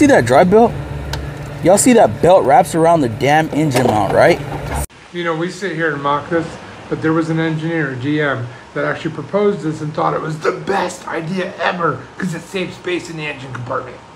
see that drive belt? Y'all see that belt wraps around the damn engine mount, right? You know, we sit here and mock this, but there was an engineer, GM, that actually proposed this and thought it was the best idea ever because it saved space in the engine compartment.